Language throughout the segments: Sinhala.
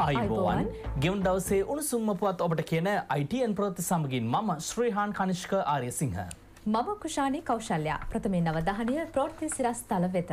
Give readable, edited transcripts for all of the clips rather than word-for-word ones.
අයිබෝවන් ගෙවුන් දවසේ උණුසුම්ම පුවත් ඔබට කියන ITN ප්‍රවෘත්ති සමගින් මම ශ්‍රීහාන් කනිෂ්ක ආර්යසිංහ. මම කුෂානි කෞශල්‍යා. ප්‍රථමයෙන් අවධානය ප්‍රවෘත්ති සිරස්තල වෙත.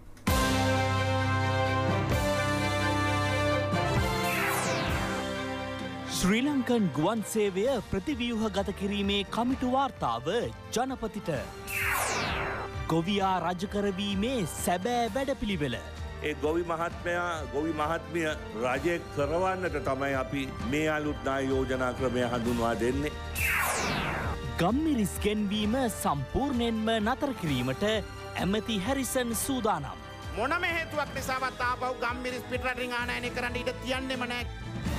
ශ්‍රී ලංකන් ගුවන් සේවය ප්‍රතිව්‍යුහගත කිරීමේ කමිටු වාර්තාව ජනපතිට. ගොවියා රජ කරවීමේ සැබෑ වැඩපිළිවෙල. ඒ ගොවි මහත්මිය රජය කරවන්නට තමයි අපි මේ අලුත්නා යෝජනා ක්‍රමය හඳුන්වා දෙන්නේ. ගම්මිරිස් ගෙන්වීම සම්පූර්ණයෙන්ම නතර කිරීමට ඇමති හැරිසන් සූදානම්. මොනම හේතුවක් නිසාවත් ආපහු ගම්මිරිස් පිටරටින් ආනයනය කරන්න ඉඩ තියන්නෙම නැහැ.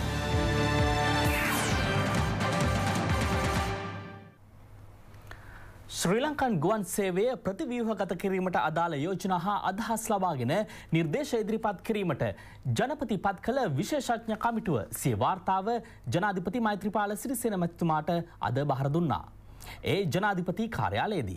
ශ්‍රී ලංකන් ගුවන් සේවය ප්‍රතිව්‍යුහගත කිරීමට අදාළ යෝජනා හා අදහස් ලබාගෙන නිර්දේශ ඉදිරිපත් කිරීමට ජනපති පත් කළ විශේෂඥ කමිටුව සිය වාර්තාව ජනාධිපති මෛත්‍රීපාල සිරිසේන මැතිතුමාට අද බහර දුන්නා. ඒ ජනාධිපති කාර්යාලයේදී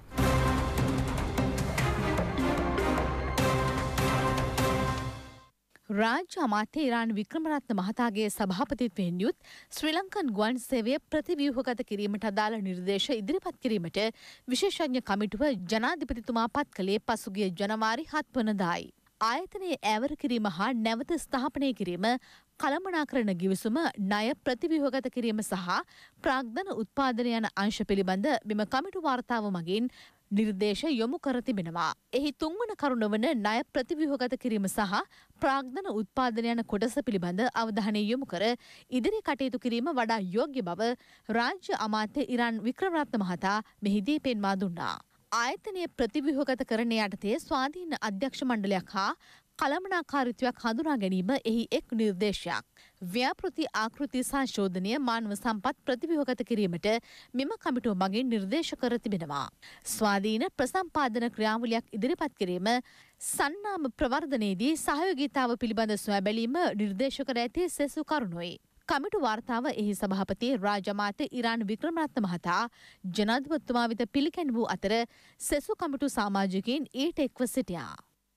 රාජ්‍ය අමාත්‍ය ඉරාන් වික්‍රමරත්න මහතාගේ සභාපතිත්වයෙන් යුත් ශ්‍රී ලංකන් ගුවන් සේවය ප්‍රතිව්‍යුහගත කිරීමට අදාළ නිර්දේශ ඉදිරිපත් කිරීමට විශේෂඥ කමිටුව ජනාධිපතිතුමා පත් කළේ පසුගිය ජනවාරි 7 වනදායි. ආයතනයේ ඈවර කිරීම හා නැවත ස්ථාපනය කිරීම, කළමනාකරණ ගිවිසුම, ණය ප්‍රතිව්‍යුහගත කිරීම සහ ප්‍රාග්ධන උත්පාදන යන අංශ පිළිබඳ මෙම කමිටු වාර්තාව මගින් නිර්දේශ යොමු කර තිබෙනවා. එහි තුන්වන කරුණ වන ණය ප්‍රතිව්‍යුහගත කිරීම සහ ප්‍රාග්ධන උත්පාදන යන කොටස පිළිබඳ අවධානය යොමු කර ඉදිරි කටයුතු කිරීම වඩා යෝග්‍ය බව රාජ්‍ය අමාත්‍ය ඉරාන් වික්‍රමරත්න මහතා මෙහිදී පෙන්වා දුන්නා. ආයතනයේ ප්‍රතිව්‍යුහගත කරන යටතේ ස්වාධීන අධ්‍යක්ෂ මණ්ඩලයක් හා කළමනාකාරීත්වයක් හඳුනා ගැනීම එහි එක් නිර්දේශයක්. ව්‍යාපෘති ආකෘති සංශෝධනය මානව සම්පත් ප්‍රතිව්‍යුහගත කිරීමට මෙම කමිටුව මගින් නිර්දේශ කර තිබෙනවා. ස්වාධීන ප්‍රසම්පාදන ක්‍රියාවලියක් ඉදිරිපත් කිරීම, සන්නාම ප්‍රවර්ධනයේදී සහයෝගීතාව පිළිබඳ සොයා බැලීම නිර්දේශ කර ඇති සෙසු කරුණුයි. කමිටු වාර්තාව එහි සභාපති රාජ්‍ය අමාත්‍ය ඉරාන් වික්‍රමරත්න මහතා ජනාධිපතිතුමා වෙත පිළිගැන් වූ අතර සෙසු කමිටු සමාජිකයින් ඊට එක්ව සිටියා.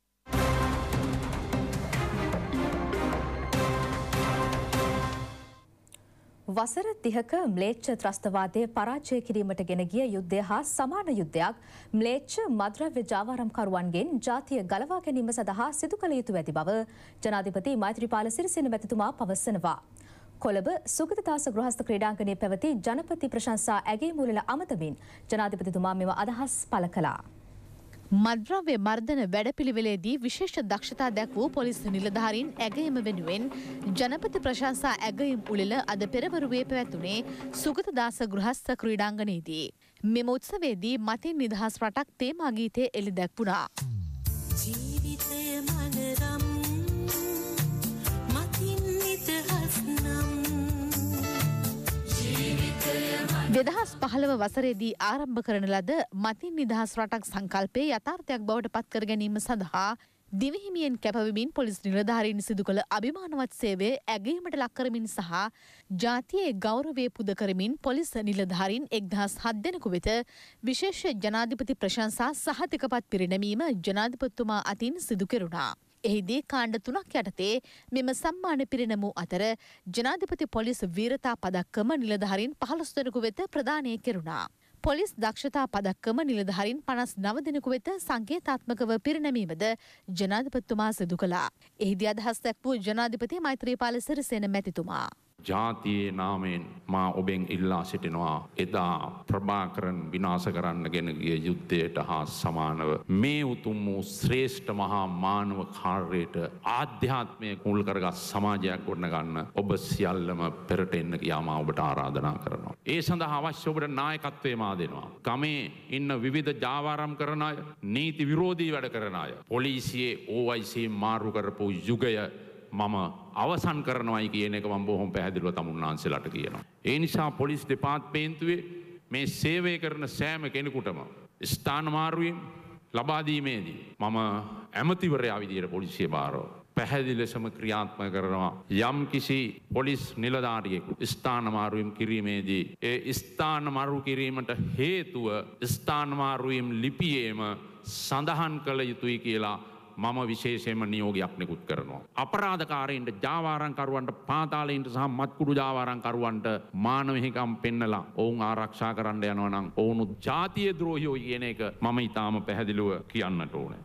වසර 30ක ම්ලේච්ඡ ත්‍රස්තවාදය පරාජය කිරීමට ගෙන ගිය යුද්ධය හා සමාන යුද්ධයක් ම්ලේච්ඡ මද්‍රව්‍ය ජාවාරම්කරුවන්ගෙන් ජාතිය ගලවා ගැනීම සඳහා සිදු කළ යුතු ඇති බව ජනාධිපති මෛත්‍රීපාල සිරිසේන මැතිතුමා පවසනවා. කොළඹ සුගතදාස ගෘහස්ථ ක්‍රීඩාංගණයේ පැවති ජනපති ප්‍රශංසා ඇගයීමුවල අමතමින් ජනාධිපතිතුමා මෙම අදහස් පළ කළා. මද්‍රව්‍ය මර්දන වැඩපිළිවෙලේදී විශේෂ දක්ෂතා දැක් වූ පොලිස් නිලධාරීන් ඇගයීම වෙනුවෙන් ජනපති ප්‍රශංසා ඇගයීම් උළෙල අද පෙරවරුවේ පැවැතුනේ සුගතදාස ගෘහස්ථ ක්‍රීඩාංගණයේදී. මෙම උත්සවයේදී මතින් නිදහස් රටක් තේමා ගීතය එළි දැක්වුණා. ජීවිතය මනරම් මතින් නිදහස් නම් 2015 වසරේදී ආරම්භ කරන ලද මතින් නිදහස් රටක් සංකල්පයේ යථාර්ථයක් බවට පත් කර ගැනීම සඳහා දිවිහිමියෙන් කැපවීමින් පොලිස් නිලධාරීන් සිදු කළ අභිමානවත් සේවය ඇගයීමට ලක් කරමින් සහ ජාතියේ ගෞරවය පුද කරමින් පොලිස් නිලධාරීන් 1007 දෙනෙකු වෙත විශේෂ ජනාධිපති ප්‍රශංසා සහතිකපත් පිරිනැමීම ජනාධිපතිතුමා අතින් සිදු කෙරුණා. එහිදී කාණ්ඩ 3ක් යටතේ මෙම සම්මාන පිරිනැමූ අතර ජනාධිපති පොලිස් වීරතා පදක්කම නිලධාරීන් 15 දෙනෙකු වෙත ප්‍රදානය කෙරුණා. පොලිස් දක්ෂතා පදක්කම නිලධාරීන් 59 දෙනෙකු වෙත සංකේතාත්මකව පිරිනැමීමද ජනාධිපතිතුමා සිදු කළා. එහිදී අදහස් දැක්වූ ජනාධිපති මෛත්‍රීපාල සිරිසේන මැතිතුමා ජාතියේ නාමයෙන් මා ඔබෙන් ඉල්ලා සිටිනවා එදා ප්‍රභාකරන් විනාශ කරන්න ගෙන ගිය යුද්ධයට හා සමානව මේ උතුම් වූ ශ්‍රේෂ්ඨ මහා මානව කාර්යයට ආධ්‍යාත්මය මුල් කරගත් සමාජයක් ගොඩනගන්න ඔබ සියල්ලම පෙරට එන්න කියා මා ඔබට ආරාධනා කරනවා. ඒ සඳහා අවශ්‍ය ඔබට නායකත්වය මා දෙනවා. ගමේ ඉන්න විවිධ ජාවාරම් කරන අය, නීති විරෝධී වැඩ කරන අය, පොලිසියේ OIC මාරු කරපු යුගය මම අවසන් කරනවායි කියන එක මම බොහොම පැහැදිලිව තමුන්නාන්සේලාට කියනවා. ඒ නිසා පොලිස් දෙපාර්තමේන්තුවේ මේ සේවය කරන සෑම කෙනෙකුටම ස්ථාන මාරුවීම් ලබා දීමේදී මම ඇමතිවරයා විදියට පොලිසිය භාරව පැහැදිලි ලෙසම ක්‍රියාත්මක කරනවා. යම් කිසි පොලිස් නිලධාරියෙකු ස්ථාන මාරුවීම් කිරීමේදී ඒ ස්ථාන මාරු කිරීමට හේතුව ස්ථාන මාරුවීම් ලිපියේම සඳහන් කළ යුතුයි කියලා මම විශේෂයෙන්ම නියෝගයක් නිකුත් කරනවා. අපරාධකාරයින්ට ජාවාරම්කරුවන්ට පාතාලයින්ට සහ මත්කුඩු ජාවාරම්කරුවන්ට මානව හිමිකම් පෙන්නලා ඔවුන් ආරක්ෂා කරන්න යනවා නම් ඔවුන් ජාතිය ද්‍රෝහියෝ කියන එක මම ඊටාම පැහැදිලිව කියන්නට ඕනේ.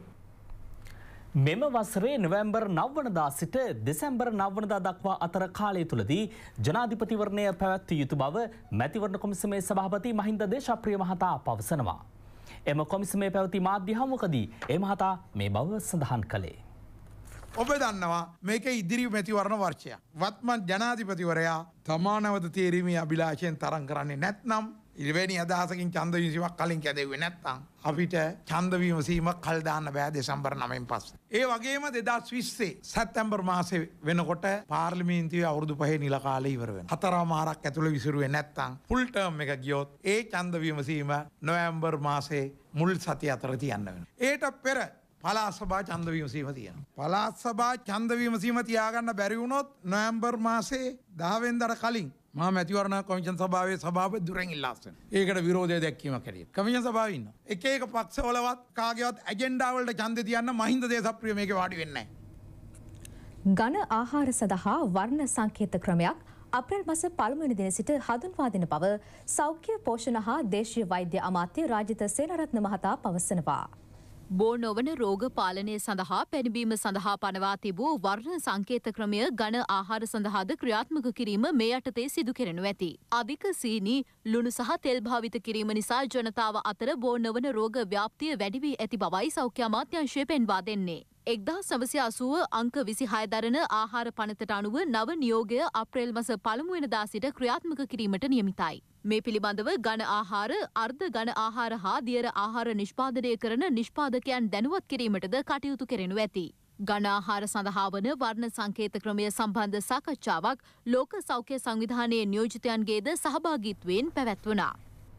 මෙම වසරේ නොවැම්බර් 9 වනදා සිට දෙසැම්බර් 9 වනදා දක්වා අතර කාලය තුලදී ජනාධිපතිවරණය පැවැත්විය යුතු බව මැතිවරණ කොමිසමේ සභාපති මහින්ද දේශප්‍රිය මහතා පවසනවා. එම කොමිසමේ පැවති මාධ්‍ය හමුවකදී ඒ මහතා මේ බව සඳහන් කළේ. ඔබ දන්නවා මේක ඉදිරි මැතිවරණ වර්ෂයක්. වත්මන් ජනාධිපතිවරයා තමානවද තේරීමේ අභිලාෂයෙන් තරම් කරන්නේ නැත්නම් ඉලවෙනි අදහසකින් ඡන්ද විමසීමක් කලින් කැදෙව්වේ නැත්නම් අපිට ඡන්ද විමසීමක් කල් දාන්න බෑ දෙසැම්බර් 9න් පස්සේ. ඒ වගේම 2020 සැප්තැම්බර් මාසේ වෙනකොට පාර්ලිමේන්තුවේ අවුරුදු 5 නිල කාලය ඉවර වෙනවා. 4 මාරක් ඇතුළේ විසිරුවේ නැත්නම් ෆුල් ටර්ම් එක ගියොත් ඒ ඡන්ද විමසීම නොවැම්බර් මාසේ මුල් සතිය අතර තියන්න වෙනවා. ඒට පෙර පළාත් සභා ඡන්ද විමසීම තියෙනවා. පළාත් සභා ඡන්ද විමසීම තියාගන්න බැරි වුණොත් නොවැම්බර් මාසේ 10 වෙනිදාට කලින් මහා මැතිවරණ කොමිෂන් සභාවේ සභාපති දුරෙන් ඉල්ලා සිටිනවා. ඒකට විරෝධය දැක්වීමක් හැටියට. කොමිෂන් සභාවේ ඉන්නවා. එක එක පක්ෂවලවත් කාගේවත් ඇජෙන්ඩා වලට ඡන්දේ තියන්න මහින්ද දේශප්‍රිය මේකේ වාඩි වෙන්නේ නැහැ. ඝන ආහාර සඳහා වර්ණ සංකේත ක්‍රමයක් අප්‍රේල් මාස 1 වෙනි දින සිට හඳුන්වා දෙන බව සෞඛ්‍ය පෝෂණ හා දේශීය වෛද්‍ය අමාත්‍ය රාජිත සේනරත්න මහතා පවසනවා. බෝ නොවන රෝග පාලනය සඳහා පැනබීම සඳහා පනවා තිබූ වර්ණ සංකේත ක්‍රමය ඝන ආහාර සඳහාද ක්‍රියාත්මක කිරීම මේ යටතේ සිදු කෙරෙනු ඇති. අධික සීනි, ලුණු සහ තෙල් භාවිත කිරීම නිසා ජනතාව අතර බෝ නොවන රෝග ව්‍යාප්තිය වැඩි වී ඇති බවයි සෞඛ්‍ය අමාත්‍යාංශය පෙන්වා දෙන්නේ. 1980 අංක 26 දරන ආහාර පනතට අනුව නව නියෝගය අප්‍රේල් මාස 1 වෙනිදා සිට ක්‍රියාත්මක කිරීමට නියමිතයි. මේ පිළිබඳව ඝන ආහාර, අර්ධ ඝන ආහාර හා දියර ආහාර නිෂ්පාදනය කරන නිෂ්පාදකයන් දැනුවත් කිරීමටද කටයුතු කෙරෙනු ඇති. ඝන ආහාර සඳහා වන වර්ණ සංකේත ක්‍රමය සම්බන්ධ සාකච්ඡාවක් ලෝක සෞඛ්‍ය සංවිධානයේ නියෝජිතයන්ගේද සහභාගීත්වයෙන් පැවැත්වුණා.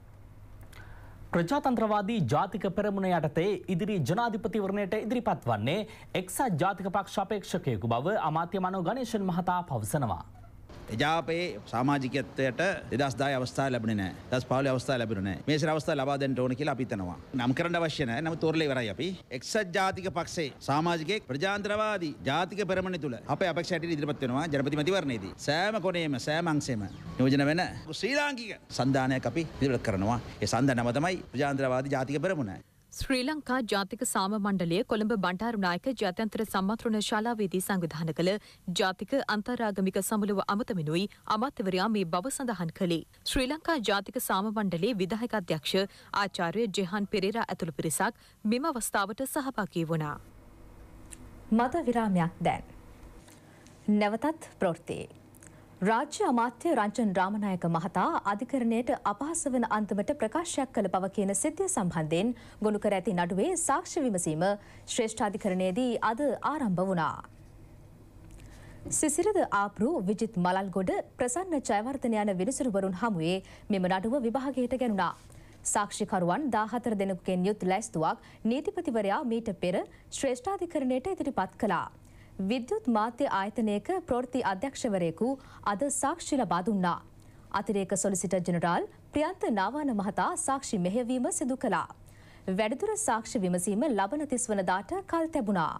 ප්‍රජාතන්ත්‍රවාදී ජාතික පෙරමුණ යටතේ ඉදිරි ජනාධිපතිවරණයට ඉදිරිපත් වන්නේ එක්සත් ජාතික පක්ෂ අපේක්ෂකයෙකු බව අමාත්‍ය මනෝ ගණේෂන් මහතා පවසනවා. එජාපයේ සමාජිකත්වයට 2010 අවස්ථාව ලැබුණේ නැහැ. 2015 අවස්ථාව ලැබුණේ නැහැ. මේ සර අවස්ථාව ලබා දෙන්න ඕන කියලා අපි හිතනවා. නම් කරන්න අවශ්‍ය නැහැ. නමුත් තෝරලා ඉවරයි අපි. එක්සත් ජාතික පක්ෂයේ සමාජිකයෙක් ප්‍රජාතන්ත්‍රවාදී ජාතික පෙරමුණ තුල අපේ අපේක්ෂා හැටියට ඉදිරිපත් වෙනවා ජනපති මැතිවරණයේදී. සෑම කොනේම සෑම අංශෙම නියෝජන වෙන ශ්‍රී ලාංකික සන්ධානයක් අපි ඉදිරිපත් කරනවා. ඒ සන්ධානම තමයි ප්‍රජාතන්ත්‍රවාදී ජාතික පෙරමුණ. ශ්‍රී ලංකා ජාතික සාම මණ්ඩලය කොළඹ බණ්ඩාරුනායක ජාත්‍යන්තර සම්මන්ත්‍රණ ශාලාවේදී සංවිධාන කළ ජාතික අන්තර්ආගමික සමුළුව අමතමිනුයි අමාත්‍යවරයා මේ බව සඳහන් කළේ. ශ්‍රී ලංකා ජාතික සාම මණ්ඩලයේ විධායක අධ්‍යක්ෂ ආචාර්ය ජෙහන් පෙරේරා ඇතුළු පිරිසක් මෙම අවස්ථාවට සහභාගී වුණා. මත විරාමයක් දැන්. නැවතත් ප්‍රවෘත්ති. රාජ්‍ය අමාත්‍ය රංජන් රාමනායක මහතා අධිකරණයට අපහාස වන අන්දමට ප්‍රකාශයක් කළ බව කියන සිද්ධිය සම්බන්ධයෙන් ගොනු කර ඇති නඩුවේ සාක්ෂි විමසීම ශ්‍රේෂ්ඨාධිකරණයේදී අද ආරම්භ වුණා. සිසිරද ආප්රු විජිත් මලල්ගොඩ ප්‍රසන්න ජයවර්ධන යන විනිසුරුවරුන් හමුවේ මෙම නඩුව විභාගයට ගැනුණා. සාක්ෂිකරුවන් 14 දෙනෙකුගෙන් යුත් ලැයිස්තුවක් නීතිපතිවරයා මීට පෙර ශ්‍රේෂ්ඨාධිකරණයට ඉදිරිපත් කළා. විද්‍යුත් මාධ්‍ය ආයතනයක ප්‍රවෘත්ති අධ්‍යක්ෂවරයෙකු අද සාක්ෂි ලබා දුන්නා. අතිරේක සොලිසිටර් ජෙනරාල් ප්‍රියන්ත නාවාන මහතා සාක්ෂි මෙහෙයවීම සිදු කළා. වැඩිදුර සාක්ෂි විමසීම ලබන 30 වනදාට කල් තැබුණා.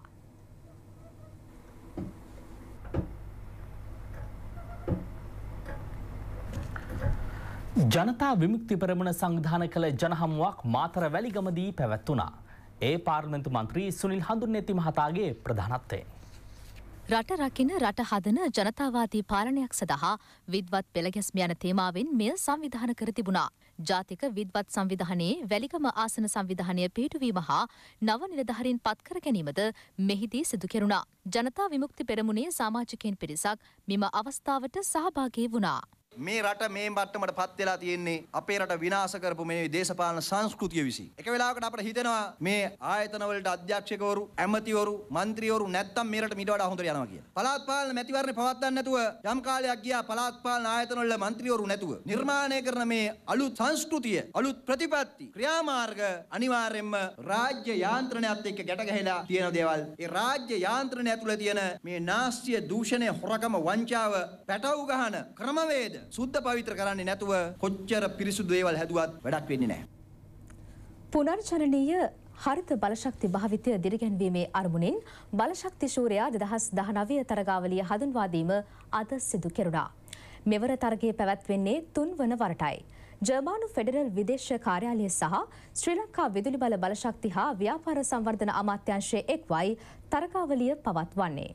ජනතා විමුක්ති පෙරමුණ සංවිධානය කළ ජනහමුවක් මාතර වැලිගමදී පැවැත්වුණා. ඒ පාර්ලිමේන්තු මන්ත්‍රී සුනිල් හඳුන්නේති මහතාගේ ප්‍රධානත්වයෙන්. රට රකින රට හදන ජනතාවාදී පාලනයක් සඳහා විද්වත් පෙළගැස්ම යන තේමාවෙන් මෙය සංවිධාන කර තිබුණා. ජාතික විද්වත් සංවිධානයේ වැලිගම ආසන සංවිධානය පිහිටුවීම හා නව නිලධාරීන් පත්කර ගැනීමද මෙහිදී සිදු කෙරුණා. ජනතා විමුක්ති පෙරමුණේ සමාජිකයන් පිරිසක් මෙම අවස්ථාවට සහභාගී වුණා. මේ රට මේ මට්ටමට පත් වෙලා තියෙන්නේ අපේ රට විනාශ කරපු මේ දේශපාලන සංස්කෘතිය විසින්. එක වෙලාවකට අපිට හිතෙනවා මේ ආයතන වලට අධ්‍යක්ෂකවරු, ඇමතිවරු, മന്ത്രിවරු නැත්තම් මේ රට මීට වඩා හොඳට යනවා කියලා. පළාත් පාලන මැතිවරණේ පවත්වන්න නැතුව යම් කාලයක් ගියා පළාත් පාලන ආයතන වල മന്ത്രിවරු නැතුව. නිර්මාණය කරන මේ අලුත් සංස්කෘතිය, අලුත් ප්‍රතිපත්ති, ක්‍රියාමාර්ග අනිවාර්යයෙන්ම රාජ්‍ය යාන්ත්‍රණයත් එක්ක ගැට ගැහිලා තියෙන දේවල්. ඒ රාජ්‍ය යාන්ත්‍රණය ඇතුළේ තියෙන මේ නාස්තිය, දූෂණය, හොරකම, වංචාව පැටව ගහන ක්‍රමවේද සුද්ධ පවිත්‍ර කරන්නේ නැතුව කොච්චර පිරිසුදු දේවල් හැදුවත් වැඩක් වෙන්නේ නැහැ. පුනර්ජනනීය හරිත බලශක්ති භාවිතය දිරිගැන්වීමේ අරමුණින් බලශක්ති ශූරයා 2019 තරගාවලිය හඳුන්වා දීම අද සිදු කෙරුණා. මෙවර තරගයේ පැවැත්වෙන්නේ 3 වන වරටයි. ජර්මානු ෆෙඩරල් විදේශ කාර්යාලය සහ ශ්‍රී ලංකා විදුලි බල බලශක්ති හා ව්‍යාපාර සංවර්ධන අමාත්‍යාංශයේ එක්වයි තරගාවලිය පවත්වන්නේ.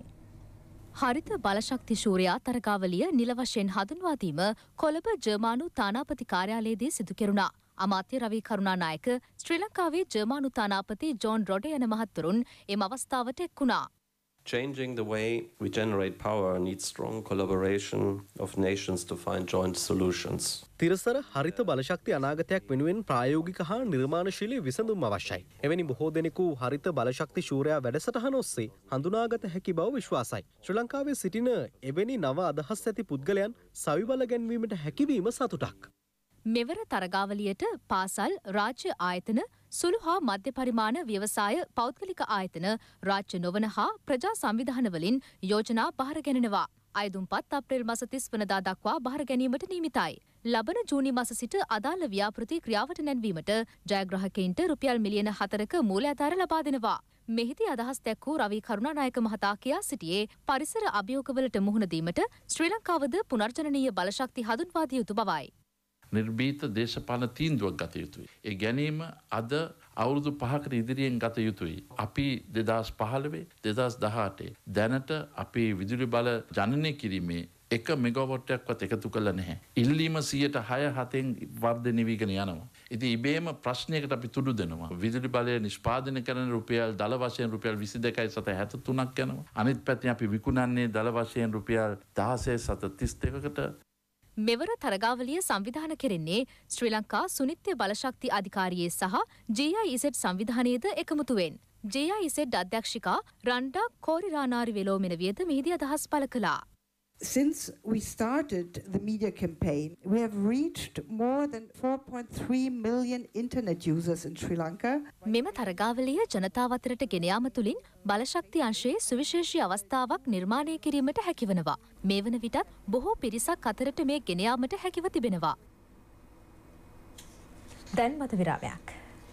හරිත බලශක්ති ශූරයා තරගාවලිය නිල වශයෙන් හඳුන්වා දීම කොළඹ ජර්මානු තානාපති කාර්යාලයේදී සිදු කෙරුණා. අමාත්‍ය රවී කරුණානායක ශ්‍රී ලංකාවේ ජර්මානු තානාපති ජෝන් රොඩ යන මහත්වරුන් එම අවස්ථාවට එක්වුණා. Changing the way we generate power needs strong collaboration of nations to find joint solutions. තිරසර හරිත බලශක්ති අනාගතයක් වෙනුවෙන් ප්‍රායෝගික හා නිර්මාණශීලී විසඳුම් අවශ්‍යයි. එවැනි බොහෝ දෙනෙකු හරිත බලශක්ති ශූරයා වැඩසටහන ඔස්සේ හඳුනාගත හැකි බව විශ්වාසයි. ශ්‍රී ලංකාවේ සිටින එවැනි නව අදහස් ඇති පුද්ගලයන් සවිබල ගැන්වීමට හැකිවීම සතුටක්. මෙවර තරගාවලියට පාසල් රාජ්‍ය ආයතන සුළු හා මධ්‍ය පරිමාණ ව්‍යවසාය පෞද්ගලික ආයතන රාජ්‍ය නොවන හා ප්‍රජා සංවිධානවලින් යෝජනා බහර ගැනෙනවා. අයදුම්පත් අප්‍රේල් මාස 30 වනදා දක්වා බහර ගැනීමට නියමිතයි. ලබන ජූනි මාස සිට අදාළ ව්‍යාපෘති ක්‍රියාවට නැංවීමට ජයග්‍රාහකයින්ට රුපියල් මිලියන 4ක මූල්‍යාධාර ලබා දෙනවා. මෙහිදී අදහස් දැක්වූ රවී කරුණානායක මහතා කියා සිටියේ පරිසර අභියෝගවලට මුහුණ දීමට ශ්‍රී ලංකාවද පුනර්ජනනීය බලශක්ති හඳුන්වා දිය යුතු බවයි. නිර්භීත දේශපාලන තීන්දුවක් ගත යුතුයි. ඒ ගැනීම අද අවුරුදු 5කට ඉදිරියෙන් ගත යුතුයි. අපි 2015 2018 දැනට අපි විදුලි බල ජනනය කිරීමේ 1 මෙගාවොට්ටයක්වත් එකතු කළ නැහැ. ඉල්ලීම 6-7න් වර්ධනය වීගෙන යනවා. ඉතින් ඉබේම ප්‍රශ්නයකට අපි තුඩු දෙනවා. විදුලි බලය නිෂ්පාදනය කරන රුපියල් දල වශයෙන් රුපියල් 22.73ක් යනවා. අනිත් පැත්තෙන් අපි විකුණන්නේ දල වශයෙන් රුපියල් 16.32කට. මෙවර තරගාවලිය සංවිධාන කෙරෙන්නේ ශ්‍රී ලංකා සුනිත්‍ය බලශක්ති අධිකාරියේ සහ GIZ සංවිධානයේද එකමුතුවෙන්. GIZ අධ්‍යක්ෂිකා රණ්ඩා කෝරිරානාරි වෙලෝමෙනවියද මෙහිදී අදහස් පළ කළා. Since we started the media campaign, we have reached more than 4.3 million internet users in Sri Lanka. මෙම තරගාවලිය ජනතාව අතරට ගෙන යාම තුළින් බලශක්ති අංශයේ සුවිශේෂී අවස්ථාවක් නිර්මාණය කිරීමට හැකිවනවා. මේ වන විටත් බොහෝ පිරිසක් අතරට මේ ගෙන යාමට හැකිව තිබෙනවා. දැන් මත විරාමයක්.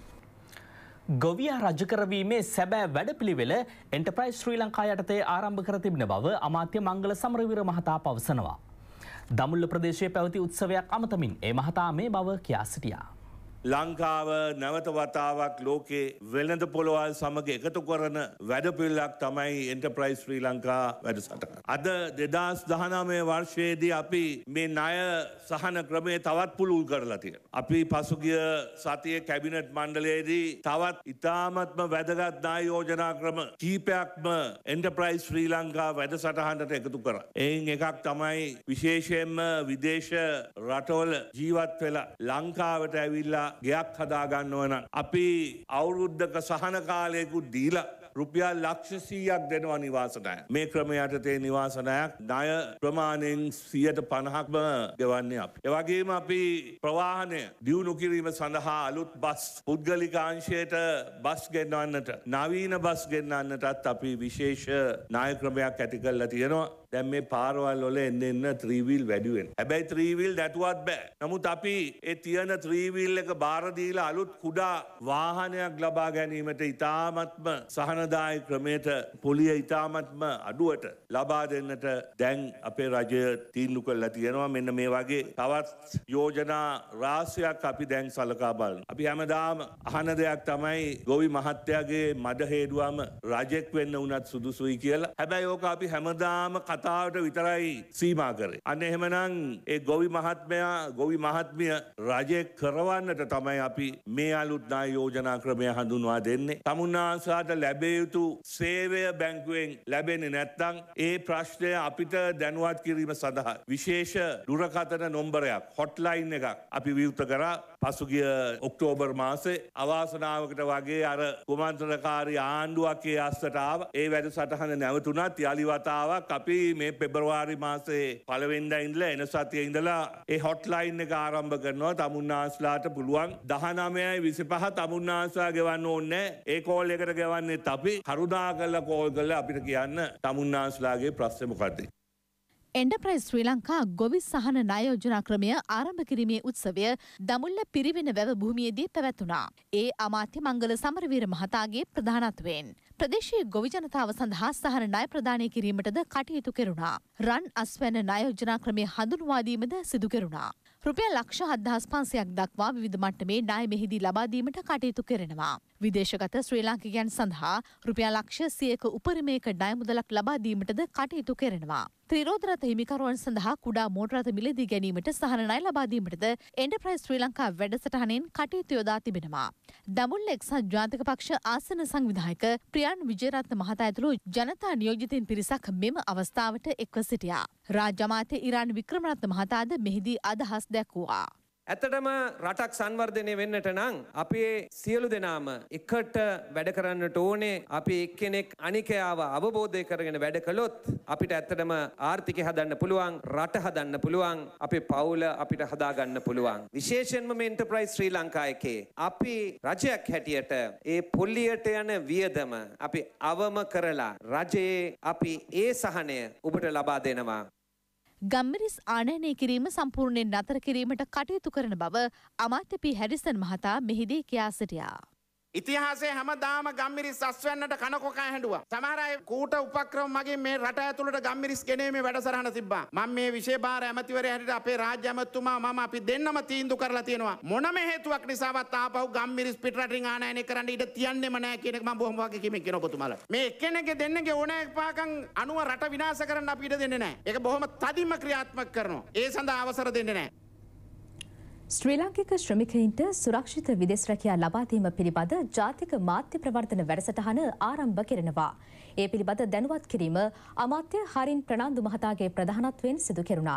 ගොවියා රජ කරවීමේ සැබෑ වැඩපිළිවෙල එන්ටර්ප්‍රයිස් ශ්‍රී ලංකා යටතේ ආරම්භ කර තිබෙන බව අමාත්‍ය මංගල සමරවීර මහතා පවසනවා. දමුල්ල ප්‍රදේශයේ පැවති උත්සවයක් අමතමින් ඒ මහතා මේ බව කියා සිටියා. ලංකාව නැවත වතාවක් ලෝකේ වෙළඳ පොළවල් සමග එකතු කරන වැඩපිළිවෙලක් තමයි එන්ටර්ප්‍රයිස් ශ්‍රී ලංකා වැඩසටහන. අද 2019 වර්ෂයේදී අපි මේ ණය සහන ක්‍රමය තවත් පුළුල් කරලා තියෙනවා. අපි පසුගිය සතියේ කැබිනට් මණ්ඩලයේදී තවත් ඉතාමත්ම වැදගත් ණය යෝජනා ක්‍රම කීපයක්ම එන්ටර්ප්‍රයිස් ශ්‍රී ලංකා වැඩසටහනට එකතු කරා. එයින් එකක් තමයි විශේෂයෙන්ම විදේශ රටවල ජීවත් වෙලා ලංකාවට ඇවිල්ලා ගයක් හදාගන්නව නම් අපි අවුරුද්දක සහන කාලයකුත් දීලා රුපියල් ලක්ෂ 100ක් දෙනවා නිවාසනයක්. මේ ක්‍රමය යටතේ නිවාසනයක් ණය ප්‍රමාණයෙන් 50%ක්ම ගෙවන්නේ අපි. ඒ වගේම අපි ප්‍රවාහනය දියුණු කිරීම සඳහා අලුත් බස් පුද්ගලික අංශයට බස් ගෙන්වන්නට නවීන බස් ගෙන්වන්නටත් අපි විශේෂ ණය ක්‍රමයක් ඇති කරලා තියෙනවා. දැන් මේ පාරවල් වල එන්න 3 wheel වැඩි වෙනවා. හැබැයි 3 wheel නැතුවත් බෑ. නමුත් අපි ඒ තියෙන 3 wheel එක බාර දීලා අලුත් කුඩා වාහනයක් ලබා ගැනීමට ඉතාමත්ම සහනදායී ක්‍රමයට පොලිය ඉතාමත්ම අඩුවට ලබා දෙන්නට දැන් අපේ රජය තීන්දුව කළා තියෙනවා. මෙන්න මේ වගේ තවත් යෝජනා රාශියක් අපි දැන් සලකා බලනවා. අපි හැමදාම අහන දෙයක් තමයි ගොවි මහත්තයාගේ මඩ හේදුවම රජෙක් වෙන්න උනත් සුදුසුයි කියලා. හැබැයි ඕක අපි හැමදාම කතාවට විතරයි සීමා කරේ. අන්න එහෙමනම් ඒ ගොවි මහත්මිය රජෙක් කරවන්නට තමයි අපි මේ අලුත් ණය යෝජනා ක්‍රමය හඳුන්වා දෙන්නේ. තමුන්නාන්සලාට ලැබිය යුතු සේවය බැංකුවෙන් ලැබෙන්නේ නැත්නම් ඒ ප්‍රශ්නය අපිට දැනුවත් කිරීම සඳහා විශේෂ දුරකථන නම්බරයක් හොට්ලයින් එකක් අපි විවෘත කරා. පසුගිය ඔක්තෝබර් මාසේ අවාසනාවකට වගේ අර කුමන්ත්‍රණකාරී ආණ්ඩුවක් ඒ අස්සට ආවා. ඒ වැඩසටහන නැවතුණත් යලි වතාවක් අපි මේ පෙබරවාරි මාසේ පළවෙනිදා ඉඳලා එන සතියේ ඉඳලා ඒ හොට්ලයින් එක ආරම්භ කරනවා. තමුන්නාන්සලාට පුළුවන් 19:25 තමුන්නාන්සලා ගෙවන්න ඕනේ. ඒ කෝල් එකට ගෙවන්නෙත් අපි. කරුණාකරලා කෝල් කරලා අපිට කියන්න තමුන්නාන්සලාගේ ප්‍රශ්නේ මොකක්ද? එන්ටර්ප්‍රයිස් ශ්‍රී ලංකා ගොවි සහන ණය යෝජනා ක්‍රමය ආරම්භ කිරීමේ උත්සවය දමුල්ල පිරිවෙන වැව භූමියේදී පැවැත්වුණා. ඒ අමාත්‍ය මංගල සමරවීර මහතාගේ ප්‍රධානත්වයෙන් ප්‍රදේශීය ගොවි ජනතාව සඳහා සහන ණය ප්‍රදානය කිරීමටද කටයුතු කෙරුණා. රන් අස්වැන්න ණය යෝජනා ක්‍රමය හඳුන්වා දීමද සිදු කෙරුණා. රුපියල් ලක්ෂ 7,500ක් දක්වා විවිධ මට්ටමේ ණය මෙහිදී ලබා දීමට කටයුතු කෙරෙනවා. විදේශගත ශ්‍රී ලාංකිකයන් සඳහා රුපියල් ලක්ෂ 100ක උපරිමයක ණය මුදලක් ලබා දීමටද කටයුතු කෙරෙනවා. ත්‍රිරෝද රථ හිමිකරුවන් සඳහා කුඩා මෝටර රථ මිලදී ගැනීමට සහන ණය ලබා දීමටද එන්ටර්ප්‍රයිස් ශ්‍රී ලංකා වැඩසටහනෙන් කටයුතු යොදා තිබෙනවා. දඹුල්ල එක්සත් ජාතික පක්ෂ ආසන සංවිධායක ප්‍රියන් විජේරත්න මහතා ඇතුළු ජනතා නියෝජිතින් පිරිසක් මෙම අවස්ථාවට එක්ව සිටියා. රාජ්‍ය අමාත්‍ය ඉරාන් වික්‍රමරත්න මහතාද මෙහිදී අදහස් දැක්වුවා. ඇත්තටම රටක් සංවර්ධනය වෙන්නට නම් අපේ සියලු දෙනාම එකට වැඩ කරන්නට ඕනේ. අපි එක්කෙනෙක් අනිකයාව අවබෝධය කරගෙන වැඩ කළොත් අපිට ඇත්තටම ආර්ථිකය හදන්න පුළුවන්, රට හදන්න පුළුවන්, අපේ පවුල අපිට හදාගන්න පුළුවන්. විශේෂයෙන්ම මේ එන්ටර්ප්‍රයිස් ශ්‍රී ලංකා එකේ අපි රජයක් හැටියට ඒ පොල්ලියට යන වියදම අපි අවම කරලා රජයේ අපි ඒ සහනය ඔබට ලබා දෙනවා. ගම්මිරිස් ආනයනය කිරීම සම්පූර්ණයෙන් නතර කිරීමට කටයුතු කරන බව අමාත්‍ය පී හැරිසන් මහතා මෙහිදී කියා සිටියා. ඉතිහාසයේ හැමදාම ගම්මිරිස් අස්වැන්නට කනකොකා හැඬුවා. සමහර අය කූට උපක්‍රම මගින් මේ රට ඇතුළට ගම්මිරිස් ගෙනීමේ වැඩසටහන තිබ්බා. මම මේ විශේෂ භාර ඇමතිවරයා හැටියට අපේ රාජ්‍ය ඇමතුමා මම අපි දෙන්නම තීන්දුව කරලා තියෙනවා. මොනම හේතුවක් නිසාවත් ආපහු ගම්මිරිස් පිටරටින් ආනයනය කරන්න ඉඩ තියන්නෙම නැහැ කියන එක මම බොහොම වගකීමෙන් කියන ඔබතුමාලා. මේ එක්කෙනෙක්ගේ දෙන්නගේ ඕනෑකම් අනුව රට විනාශ කරන්න අපි ඉඩ දෙන්නේ නැහැ. ඒක බොහොම තදින්ම ක්‍රියාත්මක කරනවා. ඒ සඳහා අවසර දෙන්නේ නැහැ. ශ්‍රී ලාංකික ශ්‍රමිකයින්ට සුරක්ෂිත විදේශ රැකියා ලබා දීම පිළිබඳ ජාතික මාධ්‍ය ප්‍රවර්තන වැඩසටහන ආරම්භ කෙරෙනවා. ඒ පිළිබඳ දැනුවත් කිරීම අමාත්‍ය හරින් ප්‍රනාන්දු මහතාගේ ප්‍රධානත්වයෙන් සිදු කෙරුණා.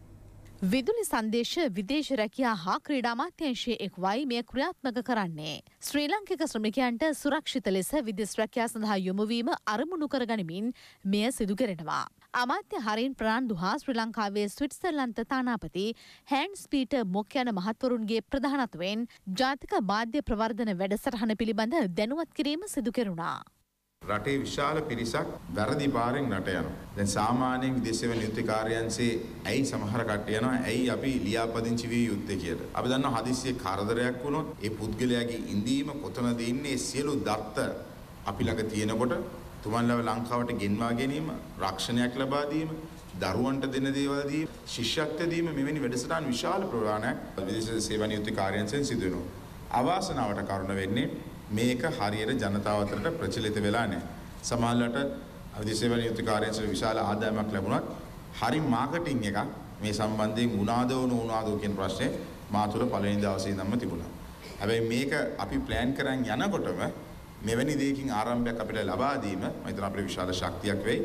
විදුලි සංදේශ විදේශ රැකියා හා ක්‍රීඩා අමාත්‍යාංශයේ එක්වයි මෙය ක්‍රියාත්මක කරන්නේ. ශ්‍රී ලාංකික ශ්‍රමිකයන්ට සුරක්ෂිත ලෙස විදේශ රැකියා සඳහා යොමු වීම අරමුණු කරගනිමින් මෙය සිදු කෙරෙනවා. අමාත්‍ය හරින් ප්‍රනාන්දු හා ශ්‍රී ලංකාවේ ස්විට්සර්ලන්ත තානාපති හැන්ස් පීටර් මොක් යන මහත්වරුන්ගේ ප්‍රධානත්වයෙන් ජාතික මාධ්‍ය ප්‍රවර්ධන වැඩසටහන පිළිබඳ දැනුවත් කිරීම සිදු කෙරුණා. රටේ විශාල පිරිසක් වැරදි පාරෙන් රට යනවා. දැන් සාමාන්‍යයෙන් විදේශ සේවන යුක්ති කාර්යාංශයේ ඇයි සමහර කට්ටිය යනවා ඇයි අපි ලියාපදිංචි විය යුත්තේ කියලා. අපි දන්නවා හදිස්සියේ කරදරයක් වුණොත් ඒ පුද්ගලයාගේ ඉඳීම කොතනද ඉන්නේ සියලු දත්ත අපි ළඟ තියෙනකොට තුමන්ලව ලංකාවට ගෙන්වා ගැනීම, රක්ෂණයක් ලබා දීම, දරුවන්ට දෙන දේවල් දීම, ශිෂ්‍යත්ව දීම මෙවැනි වැඩසටහන් විශාල ප්‍රමාණයක් විදේශ සේවන යුක්ති කාර්යාංශයෙන් සිදු වෙනවා. අවාසනාවට කරුණ වෙන්නේ මේක හරියට ජනතාව අතරට ප්‍රචලිත වෙලා නැහැ. සමහරවිට විදේශ සේවන යුක්ති කාර්යාංශයේ විශාල ආදායමක් ලැබුණත් හරි මාකටිං එකක් මේ සම්බන්ධයෙන් වුණාදෝ කියන ප්‍රශ්නේ මා තුළ පළවෙනි දවසේ ඉඳන්ම තිබුණා. හැබැයි මේක අපි ප්ලෑන් කරන් යනකොටම මෙවැනි දෙයකින් ආරම්භයක් අපිට ලබා දීම මම හිතනවා අපිට විශාල ශක්තියක් වෙයි.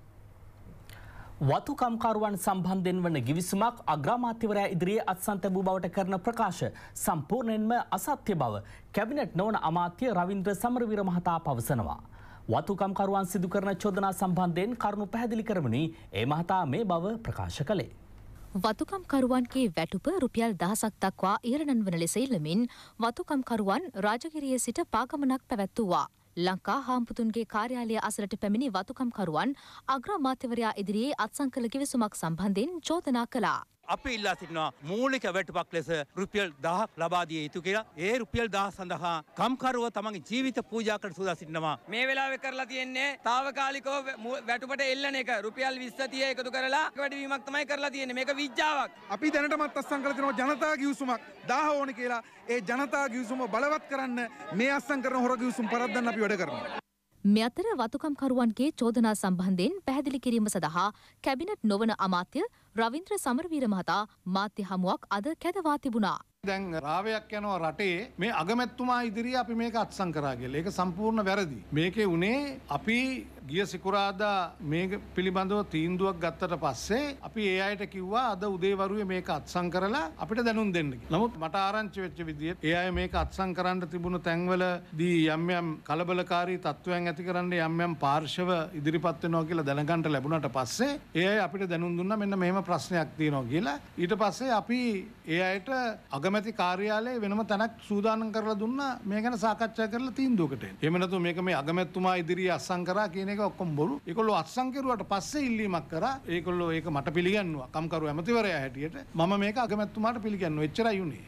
වතුකම්කරුවන් සම්බන්ධයෙන් වන ගිවිසුමක් අග්‍රාමාත්‍යවරයා ඉදිරියේ අත්සන් තැබූ බවට කරන ප්‍රකාශ සම්පූර්ණයෙන්ම අසත්‍ය බව කැබිනට් නොවන අමාත්‍ය රවින්ද්‍ර සමරවීර මහතා පවසනවා. වතුකම්කරුවන් සිදු කරන චෝදනා සම්බන්ධයෙන් කරුණු පැහැදිලි කරමිනි ඒ මහතා මේ බව ප්‍රකාශ කළේ. වතුකම්කරුවන්ගේ වැටුප රුපියල් 1000ක් දක්වා ඉහළ වන ලෙස ඉල්ලමින් වතුකම්කරුවන් රාජගිරියේ සිට පාගමනක් පැවැත්වුවා. ලංකා හාම්පුතුන්ගේ කාර්යාලය අසලට පැමිණි වතුකම්කරුවන් අග්‍රාමාත්‍යවරයා ඉදිරියේ අත්සන් කළ කිවිසුමක් සම්බන්ධයෙන් චෝදනා කළා. අපි ඉල්ලා සිටිනවා මූලික වැටුපක් ලෙස රුපියල් 1000ක් ලබා දිය යුතු කියලා. ඒ රුපියල් 1000 සඳහා කම්කරුව තමන්ගේ ජීවිත පූජා කර සූදා සිටිනවා. මේ වෙලාවේ කරලා තියෙන්නේ తాවකාලිකව වැටුපට එල්ලන එක. රුපියල් 20 30 එකතු කරලා වැඩිවීමක් තමයි කරලා තියෙන්නේ. මේක විජ්ජාවක්. අපි දැනටමත් අත්සන් කරලා තියෙනවා ජනතා ගිවිසුමක් 1000 ඕන කියලා. ඒ ජනතා ගිවිසුම බලවත් කරන්න මේ අත්සන් කරන හොර ගිවිසුම් පරද්දන්න අපි වැඩ කරනවා. මේ අතර වතුකම්කරුවන්ගේ චෝදනා සම්බන්ධයෙන් පැහැදිලි කිරීම සඳහා කැබිනට් නොවන අමාත්‍ය රවින්ද්‍ර සමරවීර මහතා මාධ්‍ය හමුවක් අද කැඳවා තිබුණා. දැන් රාවයක් යනවා රටේ මේ අගමැතිතුමා ඉදිරියේ අපි මේක අත්සන් කරා කියලා. ඒක සම්පූර්ණ වැරදි. මේකේ උනේ අපි ගිය සිකුරාදා මේක පිළිබඳව තීන්දුවක් ගත්තට පස්සේ අපි ඒ අයට කිව්වා අද උදේවරුවේ මේක අත්සන් කරලා අපිට දැනුම් දෙන්න කියලා. නමුත් මට ආරංචි වෙච්ච විදිහට ඒ අය මේක අත්සන් කරන්න තිබුණු තැන්වලදී යම් කලබලකාරී තත්ත්වයන් ඇති කරන්න යම් පාර්ශව ඉදිරිපත් වෙනවා කියලා දැනගන්න ලැබුණාට පස්සේ ඒ අය අපිට දැනුම් දුන්නා මෙන්න මෙහෙම ප්‍රශ්නයක් තියෙනවා කියලා. ඊට පස්සේ අපි ඒ අයට අගමැති කාර්යාලයේ වෙනම තැනක් සූදානම් කරලා දුන්නා මේ ගැන සාකච්ඡා කරලා තීන්දුවකට එන්න. එහෙම නැතු මේක මේ අගමැතිතුමා ඉදිරියේ අත්සන් කරා කියන එක ඔක්කොම බොරු. ඒගොල්ලෝ අත්සන් කෙරුවට පස්සේ ඉල්ලීමක් කරා. ඒගොල්ලෝ ඒක මට පිළිගන්නවා. කම්කරු ඇමතිවරයා හැටියට මම මේක අගමැතිතුමාට පිළිගන්නවා. එච්චරයි උනේ.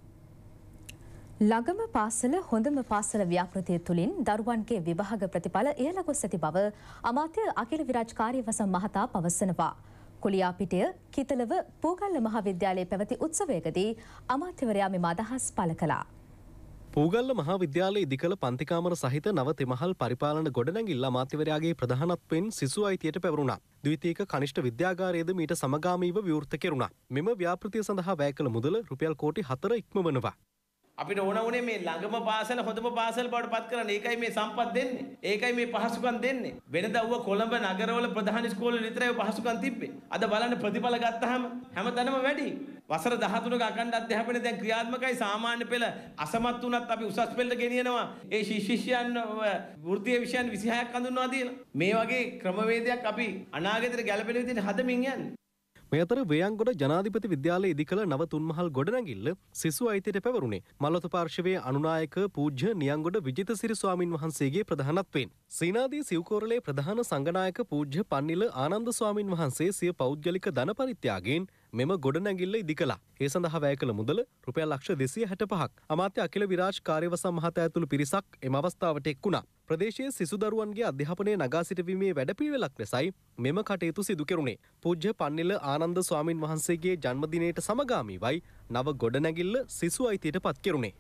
ළඟම පාසල හොඳම පාසල ව්‍යාපෘතිය තුළින් දරුවන්ගේ විභාග ප්‍රතිඵල ඉහළ ගොස් ඇති බව අමාත්‍ය අකිල විරාජ් කාර්යවසම් මහතා පවසනවා. කුලියාපිටිය කිතලව පූගල්ල මහාවිද්‍යාලයේ පැවති උත්සවයකදී අමාත්‍යවරයා මෙම අදහස් පළ කළා. පූගල්ල මහාවිද්‍යාලයේ ඉදිකළ පන්තිකාමර සහිත නව තෙමහල් පරිපාලන ගොඩනැගිල්ල අමාත්‍යවරයාගේ ප්‍රධානත්වයෙන් සිසු අයිතියට පැවරුණා. ද්විතීයික කනිෂ්ඨ විද්‍යාගාරයේද මීට සමගාමීව විවෘත කෙරුණා. මෙම ව්‍යාපෘතිය සඳහා වැය කළ මුදල රුපියල් කෝටි 4 ඉක්මවනවා. අපිට ඕන වුණේ මේ ළඟම පාසල හොඳම පාසල බවට පත් කරන්න. ඒකයි මේ සම්පත් දෙන්නේ. ඒකයි මේ පහසුකම් දෙන්නේ. වෙනදා ඌව කොළඹ නගරවල ප්‍රධාන ඉස්කෝලේ විතරයි පහසුකම් තිබ්බේ. අද බලන්න ප්‍රතිඵල ගත්තාම හැමතැනම වැඩි. වසර 13ක අඛණ්ඩ අධ්‍යාපනය දැන් ක්‍රියාත්මකයි. සාමාන්‍ය පෙළ අසමත් වුණත් අපි උසස් පෙළට ගෙනියනවා. ඒ ශිෂ්‍යයන් වෘත්තීය විෂයන් 26ක් හඳුන්වා දීලා. මේ වගේ ක්‍රමවේදයක් අපි අනාගතයට ගැලපෙන විදිහට හදමින් යන්නේ. මේ අතර වේයන්ගොඩ ජනාධිපති විද්‍යාලයේ ඉදිකළ නව තුන්මහල් ගොඩනැගිල්ල සිසු අයිතියට පැවරුණේ මල්වත පාර්ශවයේ අනුනායක පූජ්‍ය නියංගොඩ විජිතසිරි ස්වාමින් වහන්සේගේ ප්‍රධානත්වයෙන්. සීනාදී සිව්කෝරළේ ප්‍රධාන සංඝනායක පූජ්‍ය පන්නිල ආනන්ද ස්වාමින් වහන්සේ සිය පෞද්ගලික ධන පරිත්‍යාගයෙන් මෙම ගොඩනැගිල්ල ඉදිකළා. ඒ සඳහා වැය කළ මුදල රුපියල් ලක්ෂ 265ක්. අමාත්‍ය අකිල විරාජ් කාර්යවසම් මහතා ඇතුළු පිරිසක් එම අවස්ථාවට එක් වුණා. ප්‍රදේශයේ සිසු දරුවන්ගේ අධ්‍යාපනය නගා සිටවීමේ වැඩපිළිවෙලක් ලෙසයි මෙම කටයුතු සිදු කෙරුණේ. පූජ්‍ය පන්නිල ආනන්ද ස්වාමින් වහන්සේගේ ජන්මදිනයට සමගාමීවයි නව ගොඩනැගිල්ල සිසු අයිතියට පත් කෙරුණේ.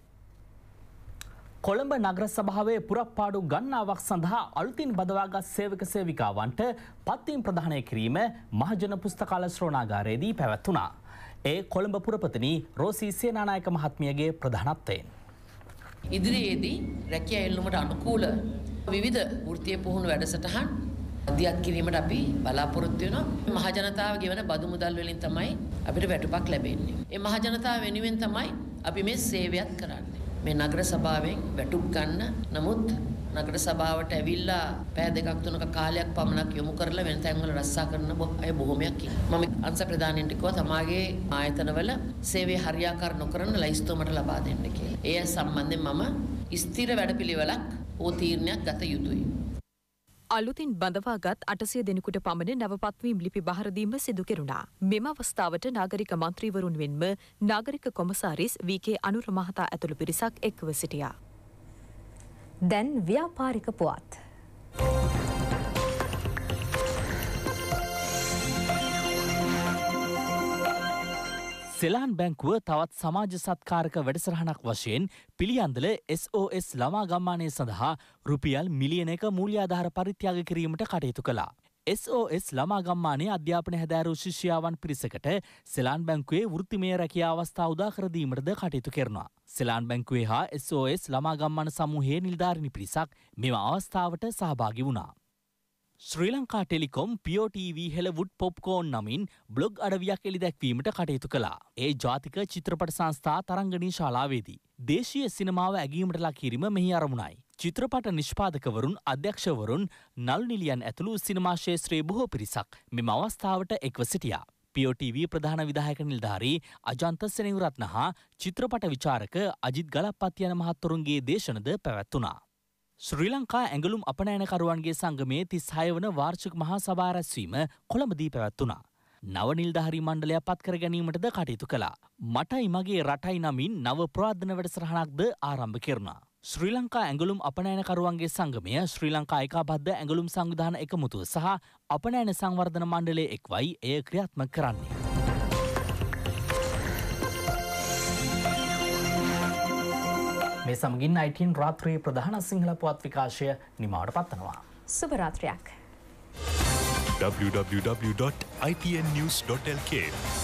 කොළඹ නගර සභාවේ පුරප්පාඩු ගණනාවක් සඳහා අලුතින් බදවාගත් සේවක සේවිකාවන්ට පත්වීම් ප්‍රදානය කිරීම මහජන පුස්තකාල ශ්‍රෝණාගාරයේදී පැවැත්වුණා. ඒ කොළඹ පුරපතිනි රෝසී සේනානායක මහත්මියගේ ප්‍රධානත්වයෙන්. ඉදිරියේදී රැකියා එල්ලුමට අනුකූල විවිධ වෘත්තීය පුහුණු වැඩසටහන් දියත් කිරීමට අපි බලාපොරොත්තු වෙනවා. මහජනතාව ගෙවන බදු මුදල් වලින් තමයි අපිට වැටුපක් ලැබෙන්නේ. ඒ මහජනතාව වෙනුවෙන් තමයි අපි මේ සේවයත් කරන්නේ. මේ නගර සභාවෙන් වැටුප් ගන්න නමුත් නගර සභාවට ඇවිල්ලා පැය දෙකක් තුනක කාලයක් පමණක් යොමු කරලා වෙන තැන්වල රස්සා කරන අය බොහොමයක් ඉන්නවා. මම අංශ ප්‍රධානීන්ට කිව්වා තමාගේ ආයතනවල සේවය හරියාකාර නොකරන ලයිස්තුව මට ලබා දෙන්න කියලා. ඒ සම්බන්ධයෙන් මම ස්ථිර වැඩපිළිවෙලක් ඕ තීරණයක් ගත යුතුයි. අලුතින් බඳවාගත් 800 දෙනෙකුට පමණ නවපත්වීම් ලිපි බහරදීම සිදු කෙරුණා. මෙම අවස්ථාවට නාගරික මන්ත්‍රීවරුන් වෙන්ම නාගරික කොමසාරිස් වී.කේ. අනුර මහතා ඇතුළු පිරිසක් එක්ව සිටියා. දැන් ව්‍යාපාරික පුවත්. සෙලාන් බැංකුව තවත් සමාජ සත්කාරක වැඩසටහනක් වශයෙන් පිළියන්දල SOS ළමා ගම්මානය සඳහා රුපියල් මිලියන 1 මූල්‍යාධාර පරිත්‍යාග කිරීමට කටයුතු කළා. SOS ළමා ගම්මානයේ අධ්‍යාපන හැදෑරූ ශිෂ්‍යාවන් පිරිසකට සෙලාන් බැංකුවේ වෘත්තිමය රැකියා අවස්ථා උදා කර දීමටද කටයුතු කරනවා. සෙලාන් බැංකුවේ හා SOS ළමා ගම්මාන සමූහයේ නිලධාරිනි පිරිසක් මෙම අවස්ථාවට සහභාගී වුණා. ශ්‍රී ලංකා ටෙලිකොම් POTV හෙලවුඩ් පොප්කෝන් නමින් බ්ලොග් අඩවියක් එළි දැක්වීමට කටයුතු කළා. ඒ ජාතික චිත්‍රපට සංස්ථා තරංගනී ශාලාවේදී. දේශීය සිනමාව ඇගීමට ලක් කිරීම මෙහි අරමුණයි. චිත්‍රපට නිෂ්පාදකවරුන් අධ්‍යක්ෂවරුන් නළු නිලියන් ඇතුළු සිනමා ශාස්ත්‍රයේ බොහෝ පිරිසක් මෙම අවස්ථාවට එක්ව සිටියා. POTV ප්‍රධාන විධායක නිලධාරී අජන්ත සෙනෙවිරත්න හා චිත්‍රපට විචාරක අජිත් ගලප්පත් යන මහත්වරුන්ගේ දේශනද පැවැත්වුණා. ශ්‍රී ලංකා ඇඟලුම් අපනයනකරුවන්ගේ සංගමයේ 36 වන වාර්ෂික මහා සභා රැස්වීම කොළඹදී පැවැත්වුණා. නව නිලධාරී මණ්ඩලයක් පත් කර ගැනීමටද කටයුතු කළා. මටයි මගේ රටයි නමින් නව ප්‍රාර්ථන වැඩසටහනක්ද ආරම්භ කෙරුණා. ශ්‍රී ලංකා ඇඟලුම් අපනයනකරුවන්ගේ සංගමය ශ්‍රී ලංකා ඒකාබද්ධ ඇඟලුම් සංවිධාන එකමුතුව සහ අපනයන සංවර්ධන මණ්ඩලයේ එක්වයි එය ක්‍රියාත්මක කරන්නේ. මේ සමගින් 19 රාත්‍රියේ ප්‍රධාන සිංහල පුවත් විකාශය නිමාවට පත්වනවා. සුබ රාත්‍රියක්. www.itnnews.lk